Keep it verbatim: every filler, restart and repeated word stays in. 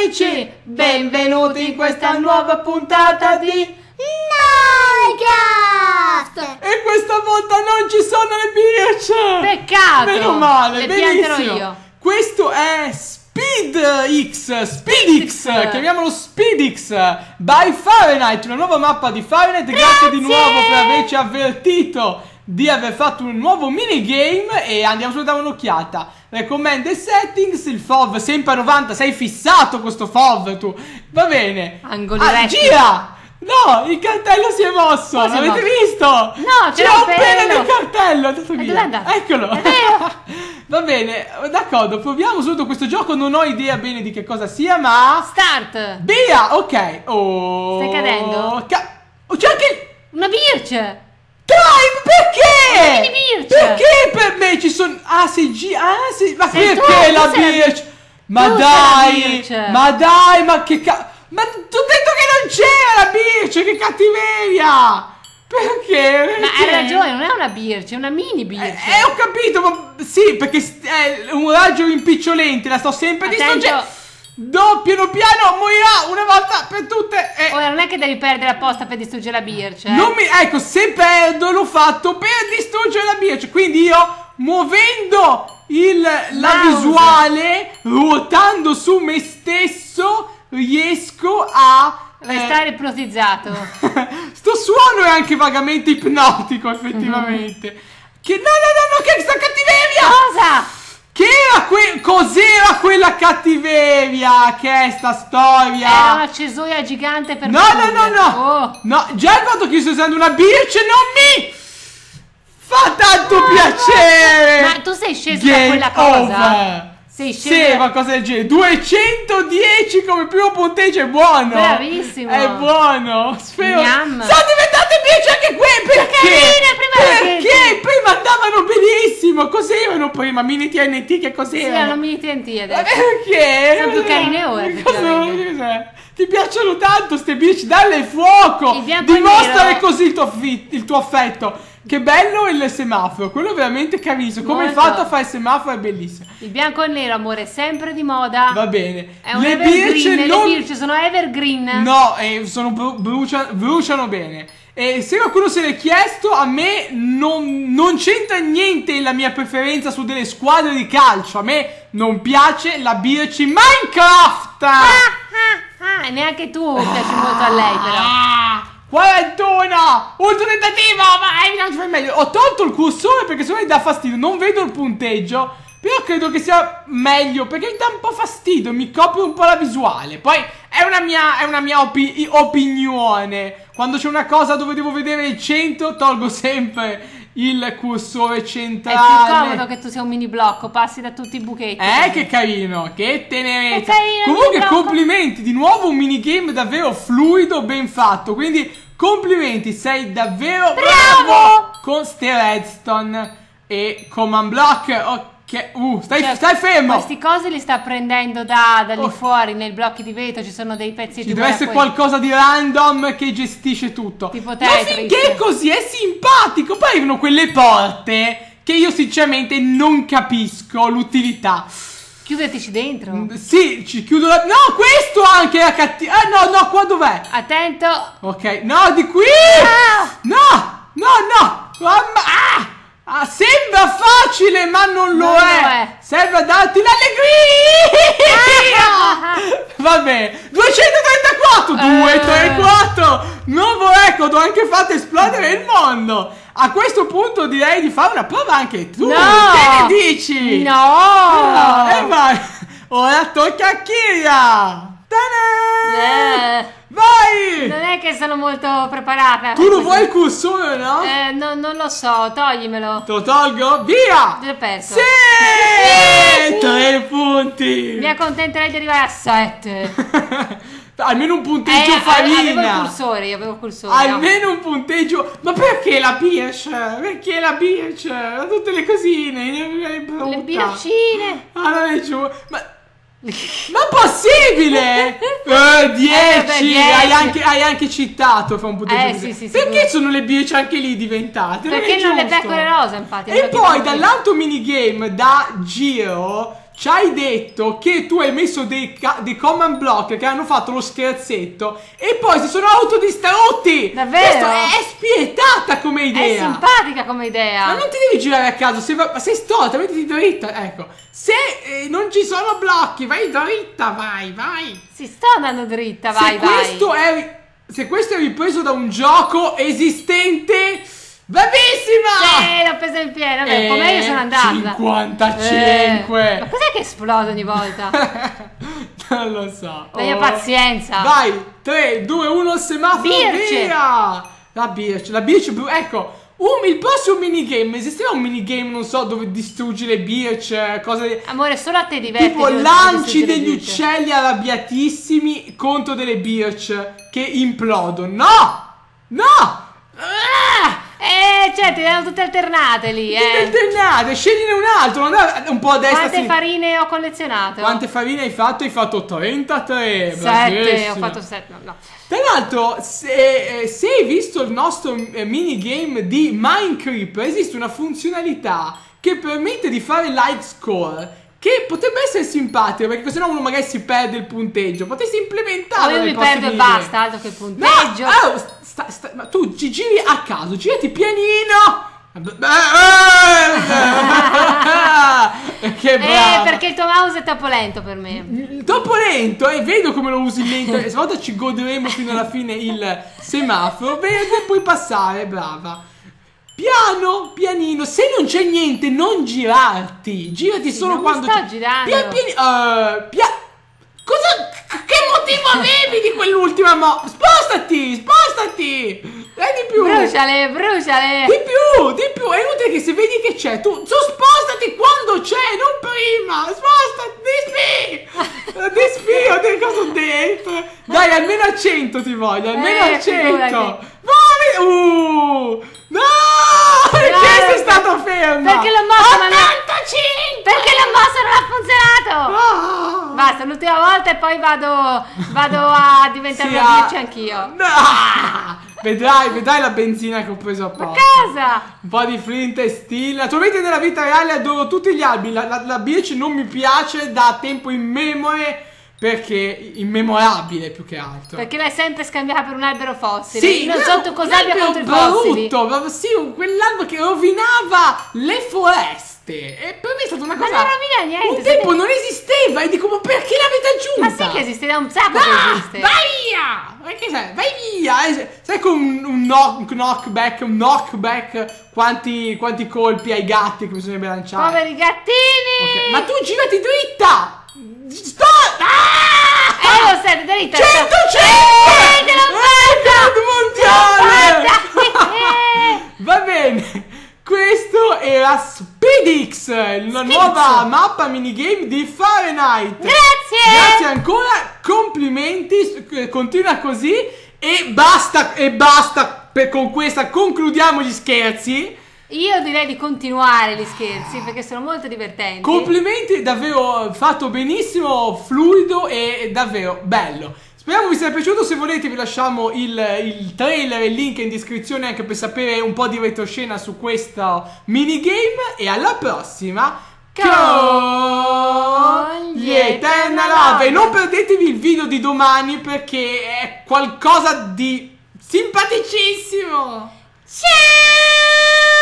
amici, benvenuti in questa nuova puntata di Nightcast! E questa volta non ci sono le birch! Peccato! Meno male, le pianterò benissimo. io. Questo è SpeedX, SpeedX, chiamiamolo SpeedX by Fahrenheit, una nuova mappa di Fahrenheit. Grazie, Grazie di nuovo per averci avvertito di aver fatto un nuovo minigame e andiamo solo a dare un'occhiata. Recommended settings, il F O V sempre a novanta, sei fissato questo F O V tu. Va bene. Angoli ah, retti. gira! No, il cartello si è mosso, Cosa l'avete mosso? visto? No, c'è un pelo nel cartello, è andato via. andato? Eccolo. È vero. Va bene, d'accordo, proviamo subito questo gioco, non ho idea bene di che cosa sia, ma... Start! Via, ok. Oh. Stai cadendo? Ca oh, c'è anche... Una birch! Time, perché? Una mini birch. Perché per me ci sono... Ah, sei G... Ah, sei... Ma Sei perché tu, la tu sei la birch? Ma tu sei la dai, birch. ma dai, ma che ca... Ma ti ho detto che non c'era la birch, che cattiveria! Perché? Ma Perché? hai ragione, non è una birch, è una mini birch. Eh, eh, ho capito, ma sì, perché è un raggio impicciolente, la sto sempre Attento. distruggendo. Do, piano piano morirà una volta per tutte. Eh. Ora non è che devi perdere apposta per distruggere la birch, eh. Non mi, ecco, se perdo l'ho fatto per distruggere la birch. Quindi io, muovendo il, la Mouse. visuale, ruotando su me stesso, riesco a... Restare eh, ipnotizzato. Sto suono è anche vagamente ipnotico, effettivamente. Mm-hmm. Che no, no, no, no, che sta cattiveria! Cosa? Che era que... Cos'era quella cattiveria? Che è sta storia? Era una cesoia gigante per... No, no, no, no! Oh. No, già il fatto che io sto usando una birch non mi fa tanto Oh, piacere! Ma tu sei sceso Game da quella cosa? over. Sei sceso Sì, da... qualcosa del genere. duecentodieci come primo punteggio, è buono! Bravissimo! È buono! Spero... Miam. Sono diventate birch anche qui! Perché? carine, prima Perché? Prima andavano benissimo! Cos'erano prima? Mini T N T, che Sì, erano cos'erano? mini T N T Ma adesso. perché? Sono più carine ora, Cosa- effettivamente. cos'è? Ti piacciono tanto ste birch? Dalle fuoco! Il bianco e Dimostrare nero. così il tuo, fi- il tuo affetto. Che bello il semaforo, quello è veramente carissimo. Come hai Molto. fatto a fare il semaforo è bellissimo. Il bianco e il nero, amore, sempre di moda. Va bene. È un Le evergreen, birch le non... birch sono evergreen. No, eh, sono bru- brucia- bruciano bene. E se qualcuno se l'è chiesto, a me non, non c'entra niente la mia preferenza su delle squadre di calcio. A me non piace la birch in Minecraft. Ah, ah, ah, e neanche tu piaci molto a lei, però. Ah, quarantuno! Ultimo tentativo! Ma eh, non ci fai meglio. Ho tolto il cursore perché se no mi dà fastidio. Non vedo il punteggio. Però credo che sia meglio perché mi dà un po' fastidio. Mi copre un po' la visuale. Poi è una mia, è una mia opi opinione. Quando c'è una cosa dove devo vedere il centro, tolgo sempre il cursore È centrale. più comodo che tu sia un mini blocco, passi da tutti i buchetti. Eh, che carino, che tenerezza. Che carino, Comunque il blocco. complimenti, di nuovo un minigame davvero fluido, ben fatto. Quindi complimenti, sei davvero bravo, Bravo! con ste redstone e command block. Ok, uh, stai, Cioè, stai fermo. Questi cosi li sta prendendo da, da lì Oh. fuori, nei blocchi di vetro, ci sono dei pezzetti. Ci deve essere qualcosa di random che gestisce tutto. Tipo Ma Tetris. finché è così è simpatico. Poi arrivano quelle porte che io sinceramente non capisco l'utilità. Chiudeteci dentro. Sì, ci chiudo la... No, questo anche è cattivo. Ah, no, no, qua dov'è? Attento. Ok, no, di qui. Ah! No, no, no. Mamma... Ah! Ah, sembra facile, ma non lo Non è. lo è. Serve a darti l'allegria. Ah! Va bene. duecentotrentaquattro. Eh. duecentotrentaquattro. Nuovo record. Ho anche fatto esplodere il mondo. A questo punto direi di fare una prova anche tu. No. Che ne dici? No. Ah, e vai. Ora tocca a Kiria. Ta-da! Eh, Vai! non è che sono molto preparata. Tu lo vuoi il cursore, no? Eh, no, non lo so, toglimelo. Te lo tolgo? Via! L'ho perso. Sì! Tre punti! Mi accontenterei di arrivare a sette. Almeno un punteggio Eh, avevo il farina! cursore, io avevo il cursore. Almeno un punteggio. Ma perché la birch? Perché la birch? Tutte le cosine. Le bircine. Ah, non è giù. Ma. Ma possibile? Eh, dieci. Eh, vabbè, dieci. Hai, anche, hai anche citato fa un punteggio. Eh, così. sì, sì, sì, perché quello. sono le birch anche lì diventate? Perché è non le giusto. pecore rosa, infatti. E hanno poi chiamato così. dall'altro minigame da giro ci hai detto che tu hai messo dei, dei command block che hanno fatto lo scherzetto e poi si sono autodistrutti. Davvero? Questo è, è spietata come idea. È simpatica come idea. Ma non ti devi girare a caso, sei, ma sei storta, mettiti dritta. Ecco, se eh, non ci sono blocchi, vai dritta, vai, vai. Si sta andando dritta, vai, se vai. Questo è, se questo è ripreso da un gioco esistente, bravissima! Sì, l'ho presa in pieno. Vabbè, come io sono andata. cinquantacinque. Eh, ma cos'è che esplode ogni volta? Non lo so. La mia Oh. pazienza. Vai, tre, due, uno, semaforo, Birch. via! La Birch, la Birch blu, ecco. Um, il prossimo minigame, esisteva un minigame, non so, dove distruggi le Birch, cose... Amore, solo a te diverti. Tipo di- lanci di- di- degli di- uccelli arrabbiatissimi contro delle Birch che implodono. No! No! Ah! Eh, certo, erano tutte alternate lì, Tutte eh. alternate, scegliene un altro, non è un po' a destra. Quante sì. farine ho collezionato? Quante farine hai fatto? Hai fatto trentatré. Sette, bravissima. ho fatto sette, no, no. Tra l'altro, se, eh, se hai visto il nostro eh, minigame di Minecraft, esiste una funzionalità che permette di fare like score, che potrebbe essere simpatica, perché sennò uno magari si perde il punteggio. Potresti implementarlo. O io nei mi prossimi perdo e minigame. basta, altro che il No, punteggio. oh, sta- sta- ma tu ci giri a caso, girati pianino. Che brava. Eh, perché il tuo mouse è troppo lento per me. Troppo lento, e eh, vedo come lo usi lento. E stavolta ci goderemo fino alla fine il semaforo. Verde e puoi passare, brava. Piano, pianino. Se non c'è niente, non girarti. Girati Sì, solo non mi quando sto c'è. girando. Pian piani. Uh, pia... Cosa? Che motivo avevi di quell'ultima mo? Spostati, spostati. Dai di più. Bruciale, bruciale. Di più, di più, è inutile che se vedi che c'è, tu, tu spostati quando c'è, non prima, spostati, dispi, dispio, che cosa ho detto? Dai, almeno a cento ti voglio, almeno Eh, a cento. figurati. Vai, uh, no, perché No, sei stato fermo? Perché l'ho mosso, ma non- ottantacinque. Perché l'ho mosso non ha funzionato. Ah. Basta, l'ultima volta e poi vado, vado a diventare Sì, una ah. Birch anch'io. No. Vedrai, vedrai la benzina che ho preso a poco. Cosa? Un po' di flint e steel. Naturalmente nella vita reale adoro tutti gli alberi. La, la, la Birch non mi piace da tempo immemore, perché immemorabile più che altro. Perché l'hai sempre scambiata per un albero fossile. Sì, non no, so tu cosa un abbia albero contro i fossili. brutto, ma sì, quell'albero che rovinava le foreste. E per me è stata una Ma cosa. non rovina niente, Un siete- tempo non esisteva e dico, ma perché l'avete aggiunta? Ma sì che esiste, da un sacco Ah, che esiste. vai via! Perché sai, vai via! Eh, Sai con un, un knock- knockback, un knockback, quanti, quanti colpi ai gatti che bisogna lanciare. Poveri gattini. Ok, ma tu girati dritta! Sto! Ah! Eh, lo sai, dritta. cento, Eh, te l'ho mondiale! fatta! Eh. Va bene, questo era Speedix, la nuova mappa minigame di Fahrenheit. Grazie! Grazie ancora, complimenti, eh, continua così e basta, e basta, per, con questa concludiamo gli scherzi. Io direi di continuare gli scherzi perché sono molto divertenti. Complimenti, davvero fatto benissimo, fluido e davvero bello. Speriamo vi sia piaciuto. Se volete vi lasciamo il, il trailer e il link in descrizione anche per sapere un po' di retroscena su questo minigame. E alla prossima con gli Eternal Love. E non perdetevi il video di domani perché è qualcosa di simpaticissimo. Ciao!